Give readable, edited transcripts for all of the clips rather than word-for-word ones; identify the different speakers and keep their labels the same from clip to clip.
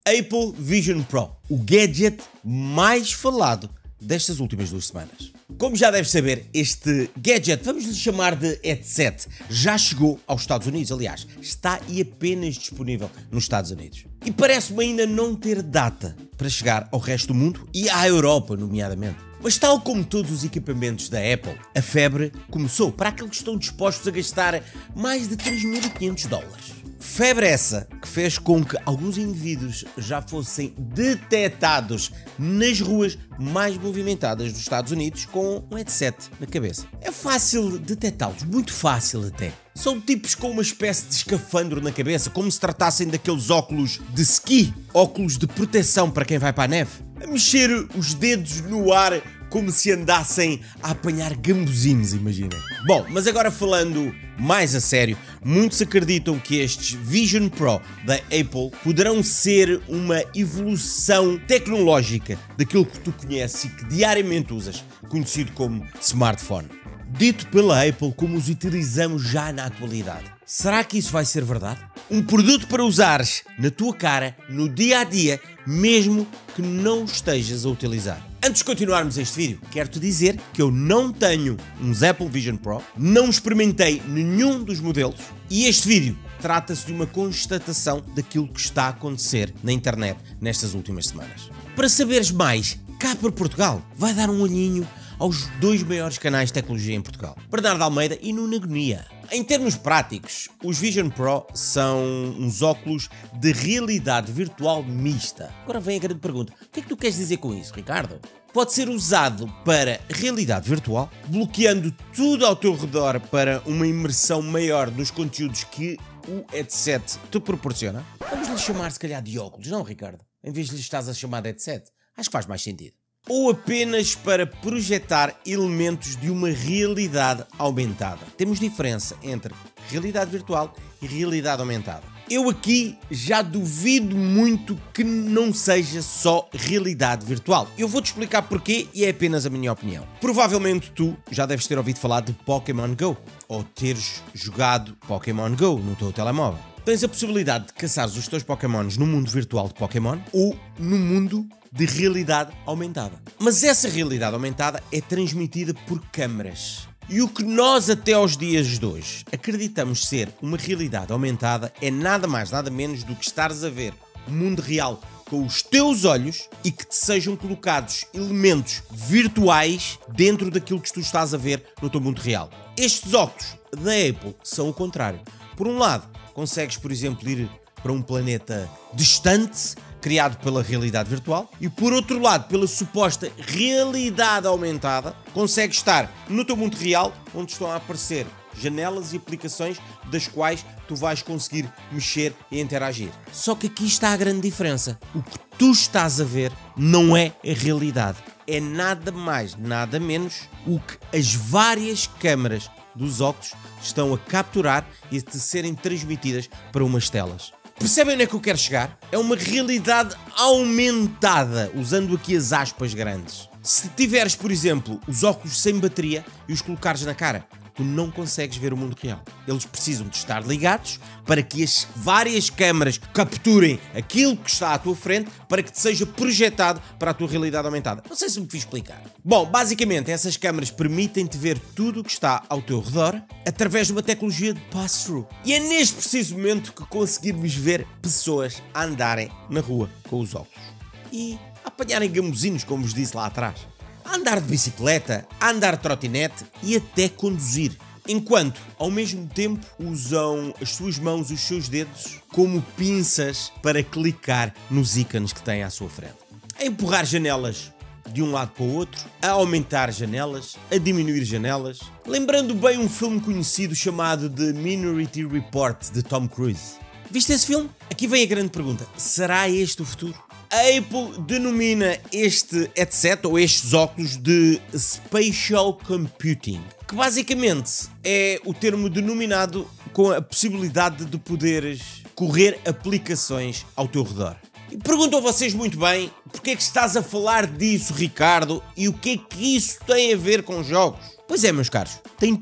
Speaker 1: Apple Vision Pro, o gadget mais falado destas últimas 2 semanas. Como já deves saber, este gadget, vamos lhe chamar de headset, já chegou aos Estados Unidos, aliás, está e apenas disponível nos Estados Unidos. E parece-me ainda não ter data para chegar ao resto do mundo e à Europa, nomeadamente. Mas tal como todos os equipamentos da Apple, a febre começou para aqueles que estão dispostos a gastar mais de 3.500 dólares. Febre essa que fez com que alguns indivíduos já fossem detectados nas ruas mais movimentadas dos Estados Unidos com um headset na cabeça. É fácil detectá-los, muito fácil até. São tipos com uma espécie de escafandro na cabeça, como se tratassem daqueles óculos de ski, óculos de proteção para quem vai para a neve. A mexer os dedos no ar como se andassem a apanhar gambuzinos, imaginem. Bom, mas agora falando mais a sério, muitos acreditam que estes Vision Pro da Apple poderão ser uma evolução tecnológica daquilo que tu conheces e que diariamente usas, conhecido como smartphone. Dito pela Apple como os utilizamos já na atualidade. Será que isso vai ser verdade? Um produto para usares na tua cara, no dia a dia, mesmo que não estejas a utilizar. Antes de continuarmos este vídeo, quero-te dizer que eu não tenho uns Apple Vision Pro, não experimentei nenhum dos modelos e este vídeo trata-se de uma constatação daquilo que está a acontecer na internet nestas últimas semanas. Para saberes mais, cá para Portugal, vai dar um olhinho aos 2 maiores canais de tecnologia em Portugal, Bernardo Almeida e Nuno Agonia. Em termos práticos, os Vision Pro são uns óculos de realidade virtual mista. Agora vem a grande pergunta, o que é que tu queres dizer com isso, Ricardo? Pode ser usado para realidade virtual, bloqueando tudo ao teu redor para uma imersão maior dos conteúdos que o headset te proporciona. Vamos lhe chamar se calhar de óculos, não, Ricardo? Em vez de lhe estás a chamar de headset. Acho que faz mais sentido. Ou apenas para projetar elementos de uma realidade aumentada. Temos diferença entre realidade virtual e realidade aumentada. Eu aqui já duvido muito que não seja só realidade virtual. Eu vou-te explicar porquê e é apenas a minha opinião. Provavelmente tu já deves ter ouvido falar de Pokémon Go ou teres jogado Pokémon Go no teu telemóvel. Tens a possibilidade de caçares os teus Pokémons no mundo virtual de Pokémon ou no mundo de realidade aumentada. Mas essa realidade aumentada é transmitida por câmaras. E o que nós até aos dias de hoje acreditamos ser uma realidade aumentada é nada mais, nada menos do que estares a ver o mundo real com os teus olhos e que te sejam colocados elementos virtuais dentro daquilo que tu estás a ver no teu mundo real. Estes óculos da Apple são o contrário. Por um lado, consegues, por exemplo, ir para um planeta distante, criado pela realidade virtual, e por outro lado, pela suposta realidade aumentada, consegues estar no teu mundo real, onde estão a aparecer janelas e aplicações das quais tu vais conseguir mexer e interagir. Só que aqui está a grande diferença. O que tu estás a ver não é a realidade. É nada mais, nada menos o que as várias câmaras dos óculos estão a capturar e a te serem transmitidas para umas telas. Percebem onde é que eu quero chegar? É uma realidade aumentada, usando aqui as aspas grandes. Se tiveres, por exemplo, os óculos sem bateria e os colocares na cara, tu não consegues ver o mundo real. Eles precisam de estar ligados para que as várias câmaras capturem aquilo que está à tua frente para que te seja projetado para a tua realidade aumentada. Não sei se me fiz explicar. Bom, basicamente essas câmaras permitem-te ver tudo o que está ao teu redor através de uma tecnologia de pass-through. E é neste preciso momento que conseguirmos ver pessoas a andarem na rua com os óculos e a apanharem gamuzinhos, como vos disse lá atrás. A andar de bicicleta, a andar de trotinete e até conduzir. Enquanto, ao mesmo tempo, usam as suas mãos, os seus dedos, como pinças para clicar nos ícones que têm à sua frente. A empurrar janelas de um lado para o outro, a aumentar janelas, a diminuir janelas. Lembrando bem um filme conhecido chamado The Minority Report, de Tom Cruise. Viste esse filme? Aqui vem a grande pergunta. Será este o futuro? A Apple denomina este headset ou estes óculos de Spatial Computing, que basicamente é o termo denominado com a possibilidade de poderes correr aplicações ao teu redor. E perguntam vocês muito bem, porque é que estás a falar disso, Ricardo, e o que é que isso tem a ver com jogos? Pois é, meus caros, tem tudo.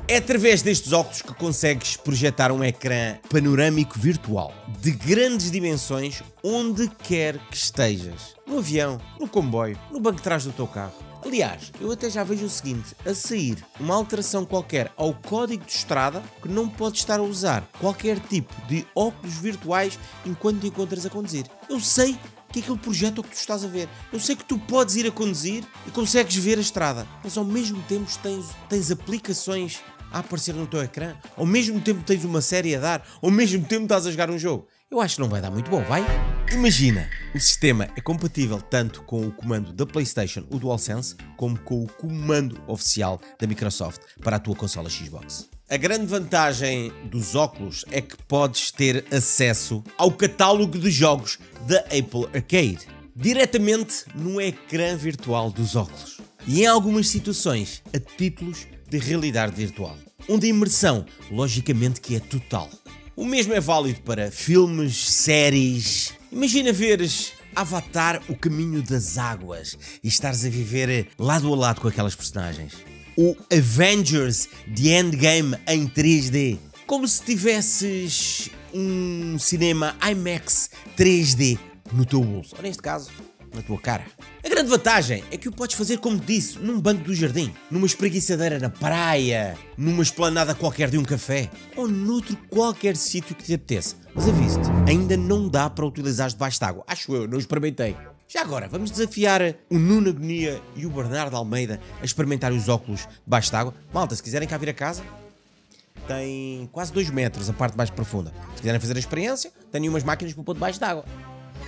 Speaker 1: É através destes óculos que consegues projetar um ecrã panorâmico virtual de grandes dimensões onde quer que estejas. No avião, no comboio, no banco de trás do teu carro. Aliás, eu até já vejo o seguinte, a sair uma alteração qualquer ao código de estrada que não podes estar a usar qualquer tipo de óculos virtuais enquanto te encontras a conduzir. Eu sei que aquilo projeta o que tu estás a ver. Eu sei que tu podes ir a conduzir e consegues ver a estrada, mas ao mesmo tempo tens aplicações a aparecer no teu ecrã, ao mesmo tempo tens uma série a dar, ao mesmo tempo estás a jogar um jogo. Eu acho que não vai dar muito bom, vai? Imagina, o sistema é compatível tanto com o comando da PlayStation, o DualSense, como com o comando oficial da Microsoft para a tua consola Xbox. A grande vantagem dos óculos é que podes ter acesso ao catálogo de jogos da Apple Arcade, diretamente no ecrã virtual dos óculos. E em algumas situações, a títulos de realidade virtual, onde a imersão, logicamente, que é total. O mesmo é válido para filmes, séries. Imagina veres Avatar: O Caminho das Águas e estares a viver lado a lado com aquelas personagens. O Avengers: The Endgame em 3D. Como se tivesses um cinema IMAX 3D no teu bolso, ou neste caso, na tua cara. A grande vantagem é que o podes fazer, como disse, num banco do jardim, numa espreguiçadeira na praia, numa esplanada qualquer de um café, ou noutro qualquer sítio que te apeteça. Mas aviso-te, ainda não dá para utilizar debaixo de água. Acho eu, não experimentei. Já agora, vamos desafiar o Nuno Agonia e o Bernardo Almeida a experimentar os óculos debaixo de água. Malta, se quiserem cá vir a casa, tem quase 2 metros a parte mais profunda. Se quiserem fazer a experiência, tenho umas máquinas para pôr debaixo de água.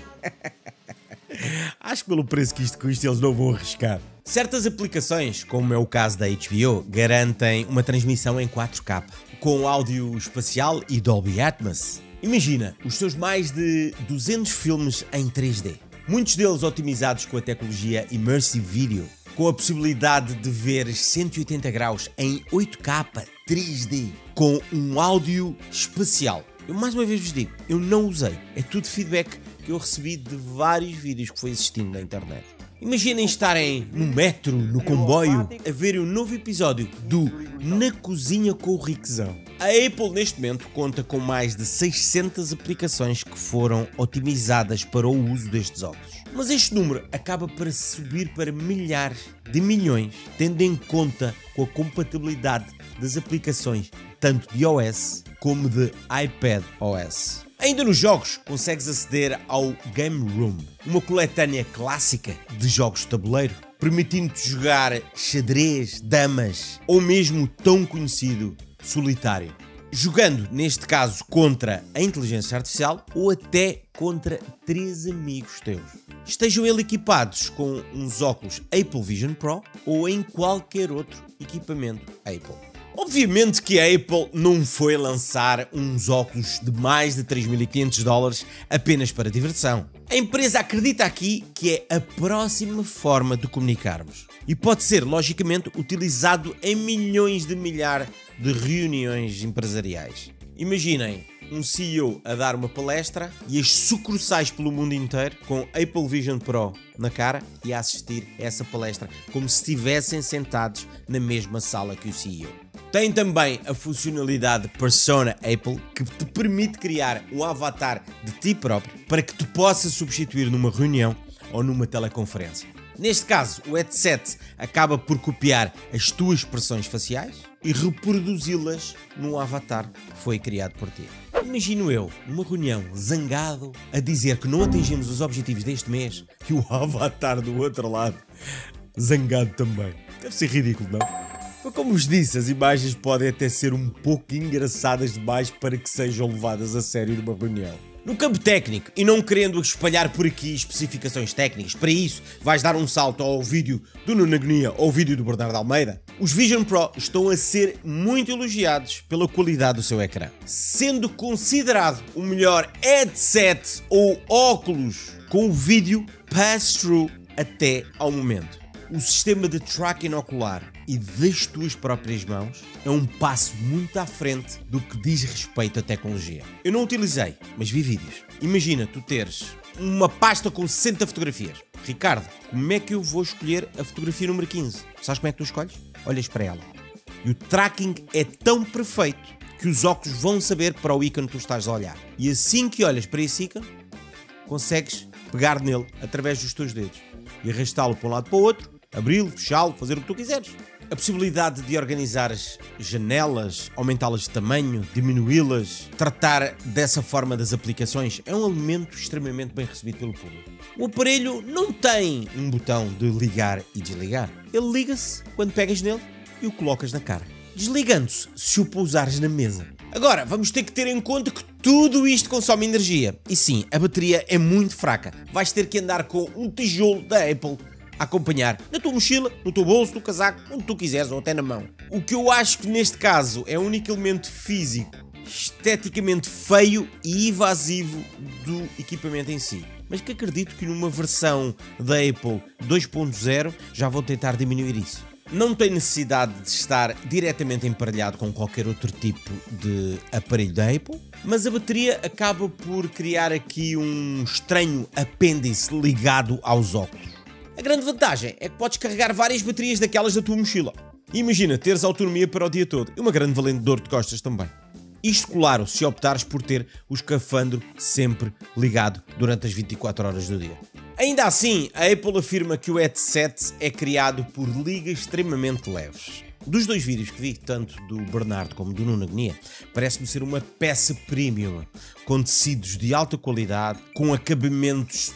Speaker 1: Acho que pelo preço que isto custa eles não vão arriscar. Certas aplicações, como é o caso da HBO, garantem uma transmissão em 4K, com áudio espacial e Dolby Atmos. Imagina os seus mais de 200 filmes em 3D. Muitos deles otimizados com a tecnologia Immersive Video, com a possibilidade de ver 180 graus em 8K 3D, com um áudio espacial. Eu mais uma vez vos digo, eu não usei, é tudo feedback que eu recebi de vários vídeos que foi existindo na internet. Imaginem estarem no metro, no comboio, a verem um novo episódio do Na Cozinha com o Riquezão. A Apple neste momento conta com mais de 600 aplicações que foram otimizadas para o uso destes óculos. Mas este número acaba para subir para milhares de milhões, tendo em conta com a compatibilidade das aplicações tanto de iOS como de iPadOS. Ainda nos jogos, consegues aceder ao Game Room, uma coletânea clássica de jogos de tabuleiro, permitindo-te jogar xadrez, damas ou mesmo o tão conhecido solitário. Jogando, neste caso, contra a inteligência artificial ou até contra 3 amigos teus. Estejam eles equipados com uns óculos Apple Vision Pro ou em qualquer outro equipamento Apple. Obviamente que a Apple não foi lançar uns óculos de mais de $3.500 apenas para diversão. A empresa acredita aqui que é a próxima forma de comunicarmos e pode ser, logicamente, utilizado em milhões de milhares de reuniões empresariais. Imaginem um CEO a dar uma palestra e as sucursais pelo mundo inteiro com Apple Vision Pro na cara e a assistir a essa palestra como se estivessem sentados na mesma sala que o CEO. Tem também a funcionalidade Persona Apple, que te permite criar um avatar de ti próprio para que tu possas substituir numa reunião ou numa teleconferência. Neste caso, o headset acaba por copiar as tuas expressões faciais e reproduzi-las num avatar que foi criado por ti. Imagino eu, numa reunião, zangado, a dizer que não atingimos os objetivos deste mês e o avatar do outro lado, zangado também. Deve ser ridículo, não? Mas como vos disse, as imagens podem até ser um pouco engraçadas demais para que sejam levadas a sério numa reunião. No campo técnico, e não querendo espalhar por aqui especificações técnicas, para isso vais dar um salto ao vídeo do Nuno Agonia ou ao vídeo do Bernardo Almeida, os Vision Pro estão a ser muito elogiados pela qualidade do seu ecrã, sendo considerado o melhor headset ou óculos com o vídeo pass-through até ao momento. O sistema de tracking ocular e das tuas próprias mãos é um passo muito à frente do que diz respeito à tecnologia. Eu não utilizei, mas vi vídeos. Imagina tu teres uma pasta com 60 fotografias. Ricardo, como é que eu vou escolher a fotografia número 15? Sabes como é que tu escolhes? Olhas para ela E o tracking é tão perfeito que os óculos vão saber para o ícone que tu estás a olhar. E assim que olhas para esse ícone, consegues pegar nele através dos teus dedos e arrastá-lo para um lado para o outro, abri-lo, fechá-lo, fazer o que tu quiseres. A possibilidade de organizar as janelas, aumentá-las de tamanho, diminuí-las, tratar dessa forma das aplicações é um elemento extremamente bem recebido pelo público. O aparelho não tem um botão de ligar e desligar. Ele liga-se quando pegas nele e o colocas na cara, desligando-se se o pousares na mesa. Agora, vamos ter que ter em conta que tudo isto consome energia. E sim, a bateria é muito fraca. Vais ter que andar com um tijolo da Apple a acompanhar na tua mochila, no teu bolso, no casaco, onde tu quiseres ou até na mão. O que eu acho que neste caso é o único elemento físico esteticamente feio e invasivo do equipamento em si. Mas que acredito que numa versão da Apple 2.0 já vão tentar diminuir isso. Não tem necessidade de estar diretamente emparelhado com qualquer outro tipo de aparelho da Apple, mas a bateria acaba por criar aqui um estranho apêndice ligado aos óculos. A grande vantagem é que podes carregar várias baterias daquelas da tua mochila. Imagina teres autonomia para o dia todo e uma grande valente dor de costas também. Isto, claro, se optares por ter o escafandro sempre ligado durante as 24 horas do dia. Ainda assim, a Apple afirma que o headset é criado por ligas extremamente leves. Dos dois vídeos que vi, tanto do Bernardo como do Nuno Agonia, parece-me ser uma peça premium, com tecidos de alta qualidade, com acabamentos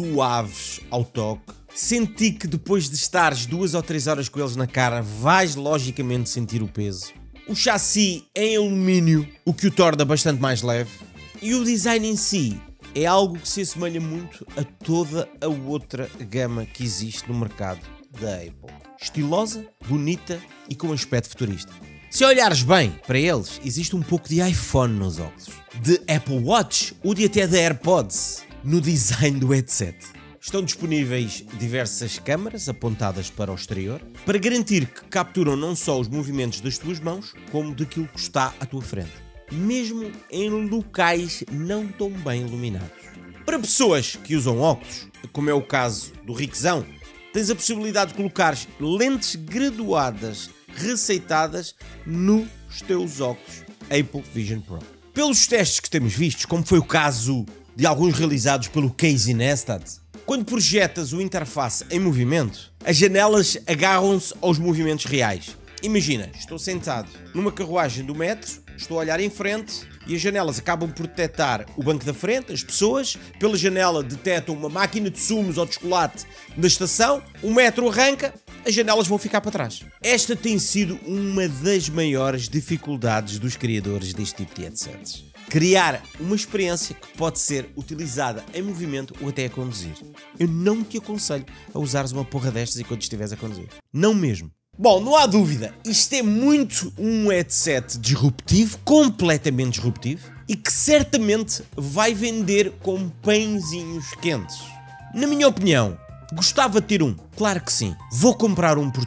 Speaker 1: suaves ao toque. Senti que depois de estares 2 ou 3 horas com eles na cara, vais logicamente sentir o peso. O chassi é em alumínio, o que o torna bastante mais leve. E o design em si é algo que se assemelha muito a toda a outra gama que existe no mercado da Apple. Estilosa, bonita e com um aspecto futurista. Se olhares bem para eles, existe um pouco de iPhone nos óculos, de Apple Watch ou de até de AirPods no design do headset. Estão disponíveis diversas câmaras apontadas para o exterior para garantir que capturam não só os movimentos das tuas mãos, como daquilo que está à tua frente, mesmo em locais não tão bem iluminados. Para pessoas que usam óculos, como é o caso do Riquezão, tens a possibilidade de colocar lentes graduadas receitadas nos teus óculos Apple Vision Pro. Pelos testes que temos vistos, como foi o caso de alguns realizados pelo Casey Neistat, quando projetas o interface em movimento, as janelas agarram-se aos movimentos reais. Imagina, estou sentado numa carruagem do metro, estou a olhar em frente e as janelas acabam por detectar o banco da frente, as pessoas, pela janela detectam uma máquina de sumos ou de chocolate da estação, o metro arranca, as janelas vão ficar para trás. Esta tem sido uma das maiores dificuldades dos criadores deste tipo de headsets. Criar uma experiência que pode ser utilizada em movimento ou até a conduzir. Eu não te aconselho a usares uma porra destas enquanto estiveres a conduzir. Não mesmo. Bom, não há dúvida, isto é muito um headset disruptivo, completamente disruptivo, e que certamente vai vender com pãezinhos quentes. Na minha opinião, gostava de ter um? Claro que sim. Vou comprar um por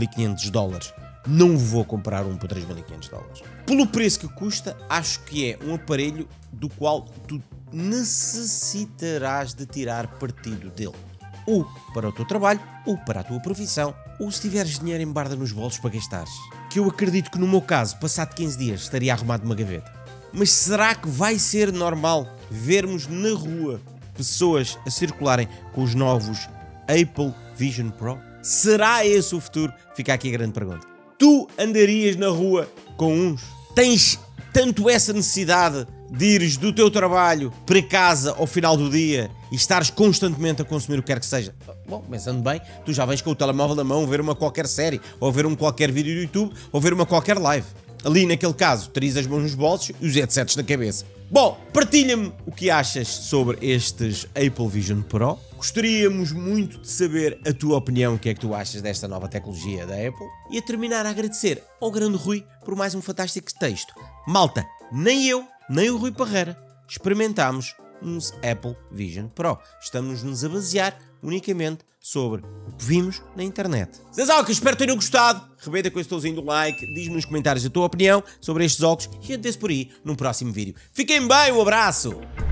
Speaker 1: $3.500. Não vou comprar um por $3.500. Pelo preço que custa, acho que é um aparelho do qual tu necessitarás de tirar partido dele. Ou para o teu trabalho, ou para a tua profissão, ou se tiveres dinheiro em barda nos bolsos para gastares. Que eu acredito que no meu caso, passado 15 dias, estaria arrumado numa gaveta. Mas será que vai ser normal vermos na rua pessoas a circularem com os novos Apple Vision Pro? Será esse o futuro? Fica aqui a grande pergunta. Tu andarias na rua com uns? Tens tanto essa necessidade de ires do teu trabalho para casa ao final do dia e estares constantemente a consumir o que quer que seja? Bom, pensando bem, tu já vens com o telemóvel na mão ver uma qualquer série, ou ver um qualquer vídeo do YouTube, ou ver uma qualquer live. Ali naquele caso, terias as mãos nos bolsos e os headsets na cabeça. Bom, partilha-me o que achas sobre estes Apple Vision Pro. Gostaríamos muito de saber a tua opinião, o que é que tu achas desta nova tecnologia da Apple. E a terminar a agradecer ao grande Rui por mais um fantástico texto. Malta, nem eu, nem o Rui Parreira experimentámos uns Apple Vision Pro. Estamos-nos a basear unicamente sobre o que vimos na internet. Zezalca, espero que tenham gostado. Rebenta com esse teuzinho do like, diz-me nos comentários a tua opinião sobre estes óculos e a gente vê-se por aí num próximo vídeo. Fiquem bem, um abraço!